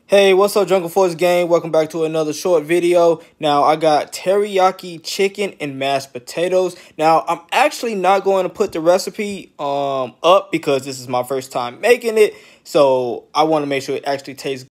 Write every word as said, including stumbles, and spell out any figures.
Hey, what's up, Jungle Force gang? Welcome back to another short video. Now, I got teriyaki chicken and mashed potatoes. Now, I'm actually not going to put the recipe um up because this is my first time making it. So, I want to make sure it actually tastes